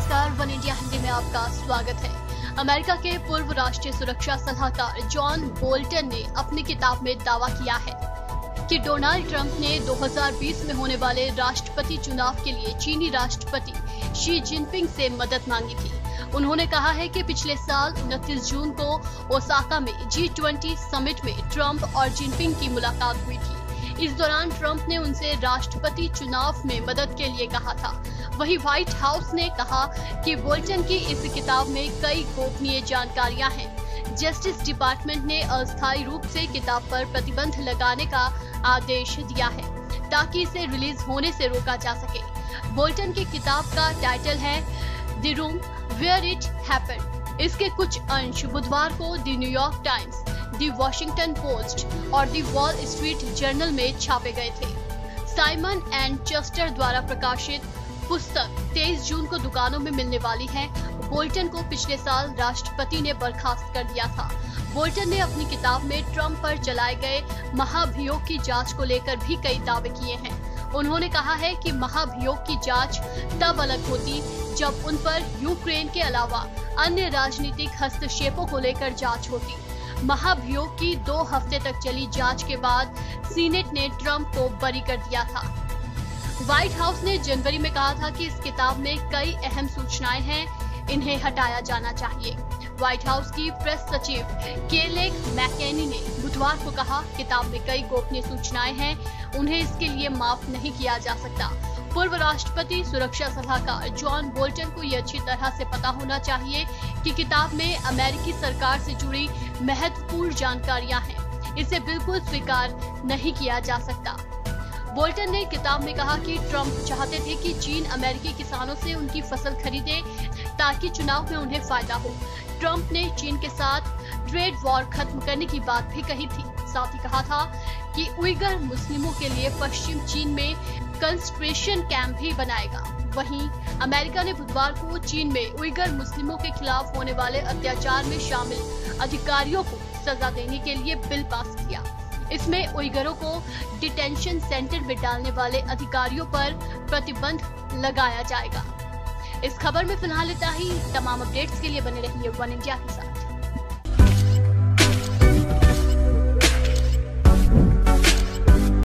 नमस्कार, one India Hindi में आपका स्वागत है। अमेरिका के पूर्व राष्ट्रीय सुरक्षा सलाहकार जॉन बोल्टन ने अपनी किताब में दावा किया है कि डोनाल्ड ट्रंप ने 2020 में होने वाले राष्ट्रपति चुनाव के लिए चीनी राष्ट्रपति शी जिनपिंग से मदद मांगी थी। उन्होंने कहा है कि पिछले साल 29 जून को ओसाका में G20 समिट में ट्रंप और जिनपिंग की मुलाकात हुई थी। इस दौरान ट्रंप ने उनसे राष्ट्रपति चुनाव में मदद के लिए कहा था। वहीं व्हाइट हाउस ने कहा कि बोल्टन की इस किताब में कई गोपनीय जानकारियां हैं। जस्टिस डिपार्टमेंट ने अस्थायी रूप से किताब पर प्रतिबंध लगाने का आदेश दिया है ताकि इसे रिलीज होने से रोका जा सके। बोल्टन की किताब का टाइटल है the room where it happened. इसके कुछ अंश बुधवार को the New York Times, the Washington Post और द वॉल स्ट्रीट जर्नल में छापे गए थे। साइमन एंड चेस्टर द्वारा प्रकाशित पुस्तक 23 जून को दुकानों में मिलने वाली है। बोल्टन को पिछले साल राष्ट्रपति ने बर्खास्त कर दिया था। बोल्टन ने अपनी किताब में ट्रंप पर चलाए गए महाभियोग की जांच को लेकर भी कई दावे किए हैं। उन्होंने कहा है कि महाभियोग की जांच तब अलग होती जब उन पर यूक्रेन के अलावा अन्य राजनीतिक हस्तक्षेपों को लेकर जांच होती। महाभियोग की 2 हफ्ते तक चली जांच के बाद सीनेट ने ट्रंप को बरी कर दिया था। व्हाइट हाउस ने जनवरी में कहा था कि इस किताब में कई अहम सूचनाएं हैं, इन्हें हटाया जाना चाहिए। व्हाइट हाउस की प्रेस सचिव केलेग मैकेनी ने बुधवार को कहा, किताब में कई गोपनीय सूचनाएं हैं, उन्हें इसके लिए माफ नहीं किया जा सकता। पूर्व राष्ट्रपति सुरक्षा सलाहकार जॉन बोल्टन को ये अच्छी तरह से पता होना चाहिए कि किताब में अमेरिकी सरकार से जुड़ी महत्वपूर्ण जानकारियां हैं। इसे बिल्कुल स्वीकार नहीं किया जा सकता। बोल्टन ने किताब में कहा कि ट्रंप चाहते थे कि चीन अमेरिकी किसानों से उनकी फसल खरीदे ताकि चुनाव में उन्हें फायदा हो। ट्रंप ने चीन के साथ ट्रेड वॉर खत्म करने की बात भी कही थी। साथ ही कहा था कि उइगर मुस्लिमों के लिए पश्चिम चीन में कंसंट्रेशन कैंप भी बनाएगा। वहीं अमेरिका ने बुधवार को चीन में उइगर मुस्लिमों के खिलाफ होने वाले अत्याचार में शामिल अधिकारियों को सजा देने के लिए बिल पास किया। इसमें उइगरों को डिटेंशन सेंटर में डालने वाले अधिकारियों पर प्रतिबंध लगाया जाएगा। इस खबर में फिलहाल इतना ही। तमाम अपडेट्स के लिए बने रहिए वन इंडिया के साथ।